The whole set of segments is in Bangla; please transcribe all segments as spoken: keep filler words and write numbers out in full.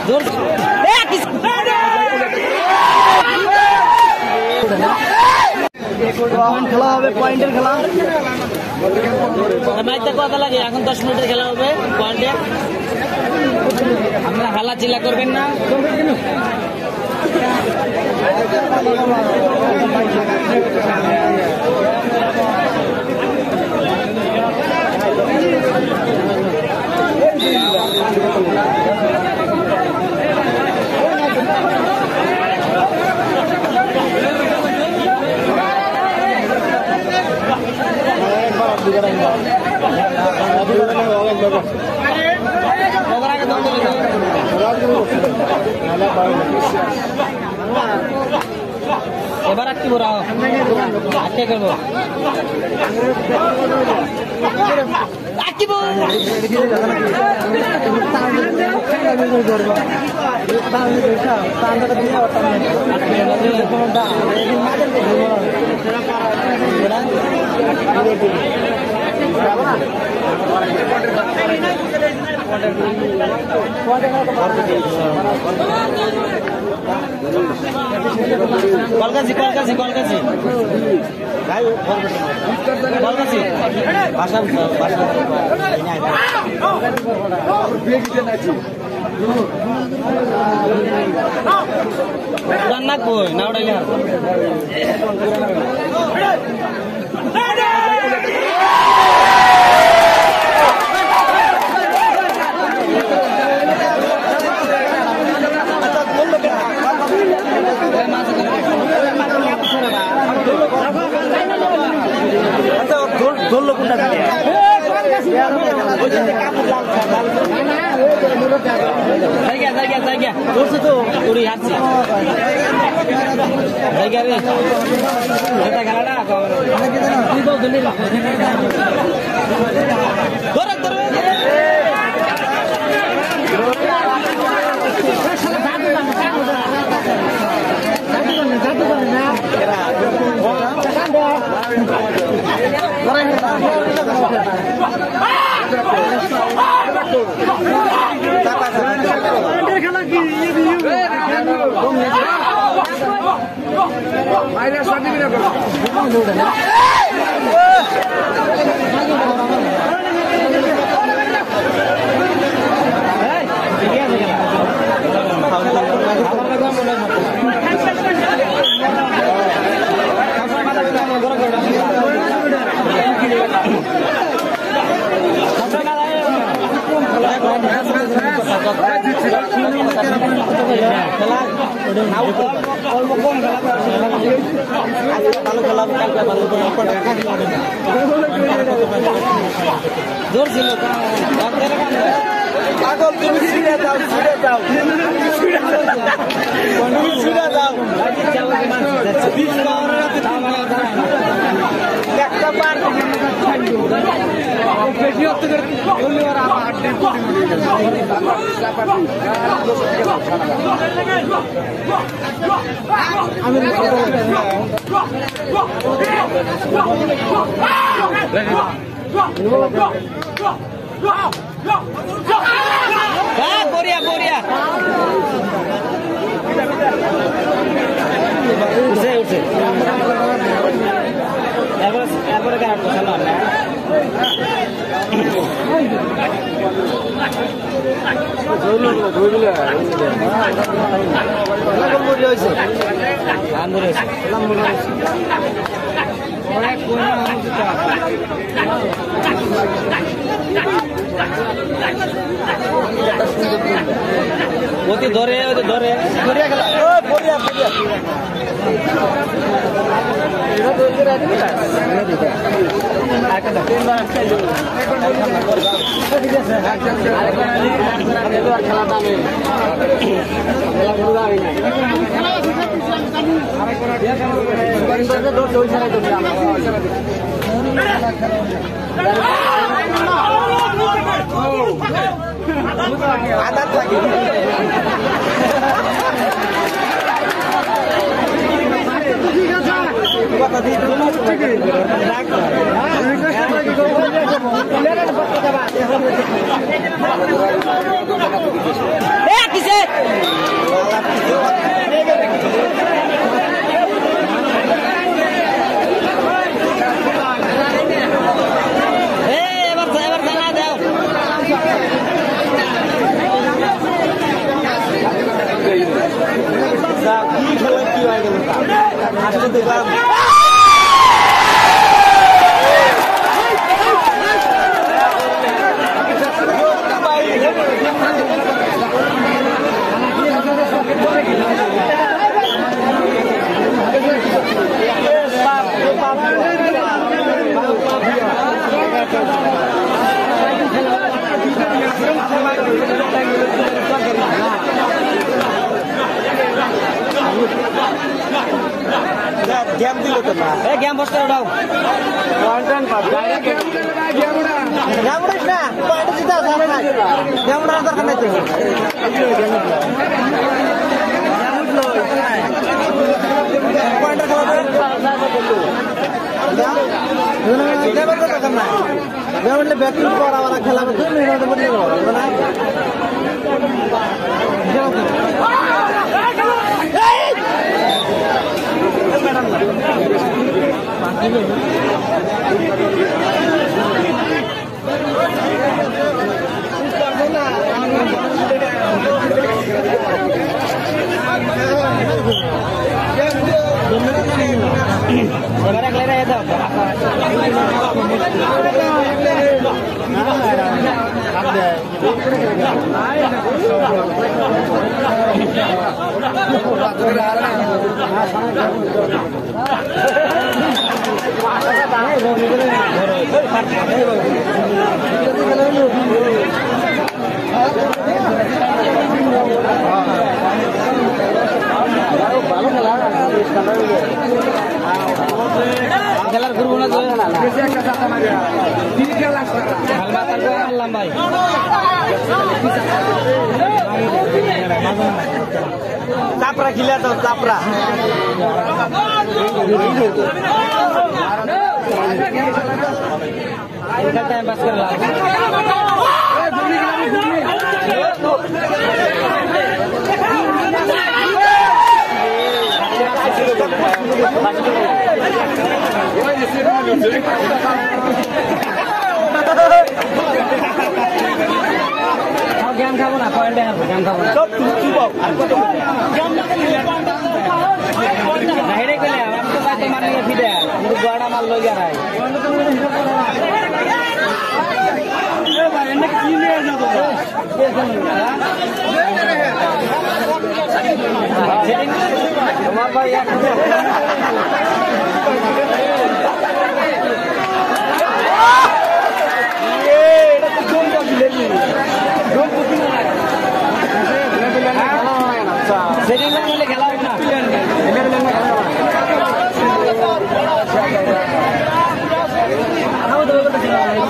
খেলা হবে পয়েন্টের খেলা। ম্যাচটা কত লাগে? এখন দশ মিনিটের খেলা হবে পয়েন্টে। আপনারা হালা চিল্লা করবেন না। এবার একটি বড় আটকে করবো কলকাছি কলকাছি কলকাছি কলকাছি ভাষা ভাষা নাকবো না ওটাই ধরলো কোনটা জায়গা জায়গা জায়গা ধরছে তো উড়ি হাঁটছি জায়গা রে খেলাটা ধরে ধরে জোর ছিল পাগল তুমি ছুড়ে দাও ছুড়ে দাও তুমি ছুড়ে দাও একটা বার বেশি হতে বললে ওরা আট দিন বড়িয়া বড়িয়া উঠছে উঠছে এরপরে কার খেলা না ওতে ধরে ওতে ধরে আদাত লাগে কথা দিয়ে কিসে দেখলাম गेम दिलो तो ना ए गेम बस उठाओ कंटेंट पर डायरेक्ट गेम चलेगा गेम उड़ा गेम उड़ा ना पॉइंट सीधा सामने गेम उड़ा अंदर करने चाहिए गेम उड़ लो पॉइंट खेलो गेम उड़ का करना है गेम उड़ ले बैटिंग करा वाला खेला में दो मिनट में बोल लो ना খেলার করবো না তো ভাই চাপড়া খিলা তো চাপড়া টাইম পাস করলাম गेम खाबो ना पॉइंट गेम खाबो ना सब तू बाप नहीं के ले हम तो बात मारने के फिदे मुझे गाड़ा मार लो जा रहा है ए भाई ने की ले जा दो हमारा भाई यार ये এটা তো জোন का ले ली জোন বুঝি না আচ্ছা সেদিন মানে খেলা হবে না এমএলএ में খেলা হবে আনাও তো তো খেলা হবে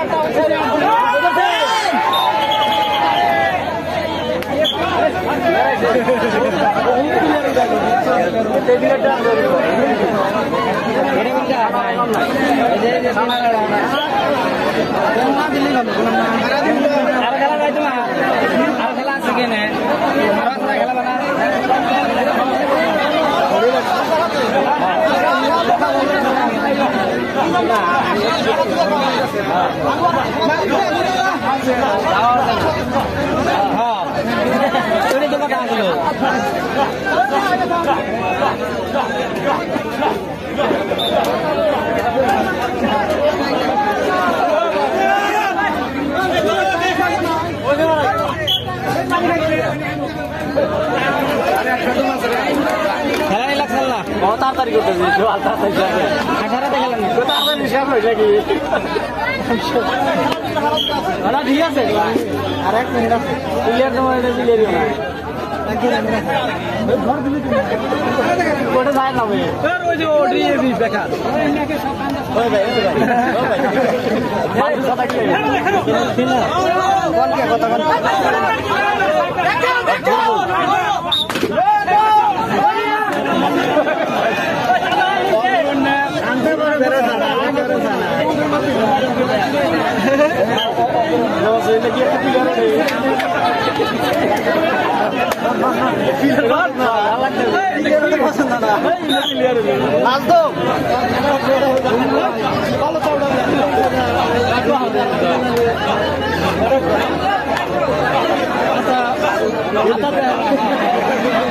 बहुत तारीख होते हैं जो आता है अठारह तक लगना तो आता निशान हो जाएगी बड़ा दिया से अरे मेरा प्लेयर तो मेरे प्लेयर ही होना घर दिल्ली फोटो साइड ना में सर वो जो ऑर्डर ये भी बेकार ओए भाई ओए भाई बात पता क्या कौन क्या पता कौन no sé le quiero pillar ahí